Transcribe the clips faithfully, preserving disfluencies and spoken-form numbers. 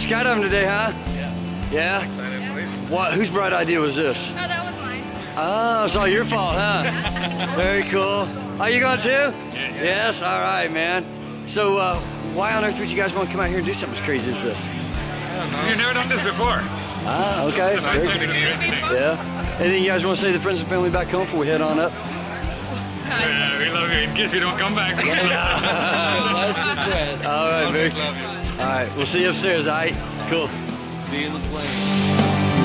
skydiving today, huh? Yeah. Yeah? Excited for it. What? Whose bright idea was this? Oh, that was mine. Oh, it's all your fault, huh? Very cool. Are you going too? Yes. Yes, all right, man. So, uh, why on earth would you guys want to come out here and do something as crazy as this? I don't know. You've never done this before. Ah, okay. It's nice Very to good. meet you. Yeah. Anything you guys want to say to the friends and family back home before we head on up? Yeah, we love you in case we don't come back. All right, Always very. love you. All right, we'll see you upstairs. All right, cool. See you in the plane.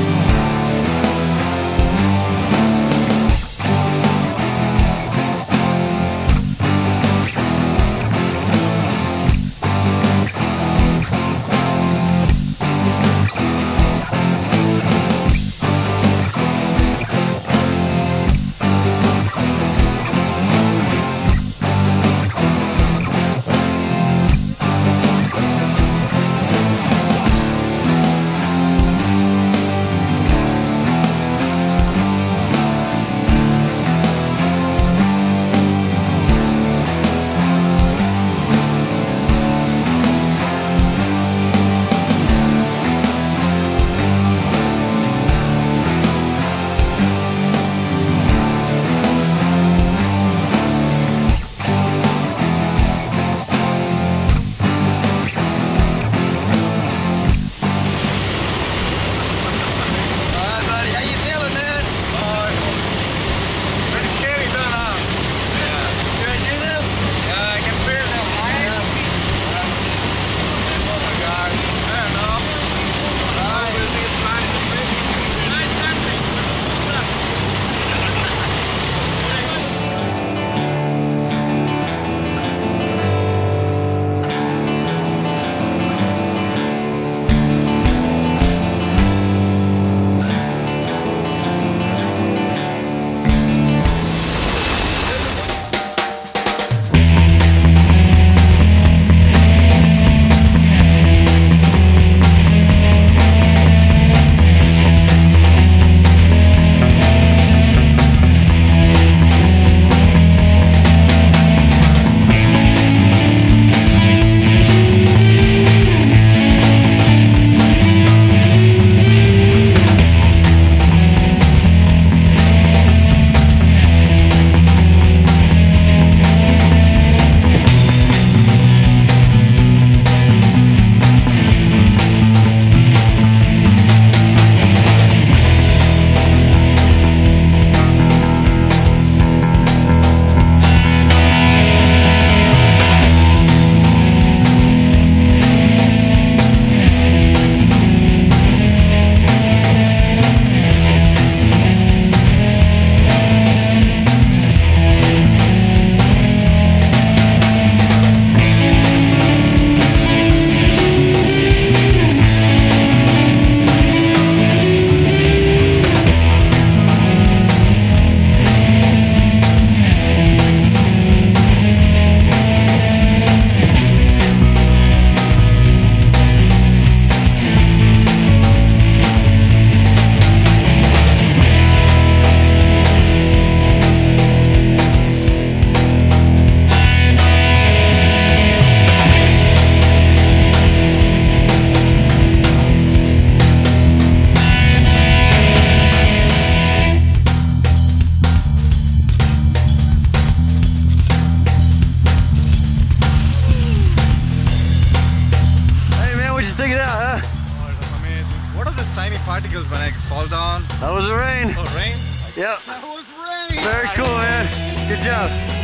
Tiny particles when I fall down. That was the rain. Oh, rain? Yep. That was rain. Very cool, man. Good job.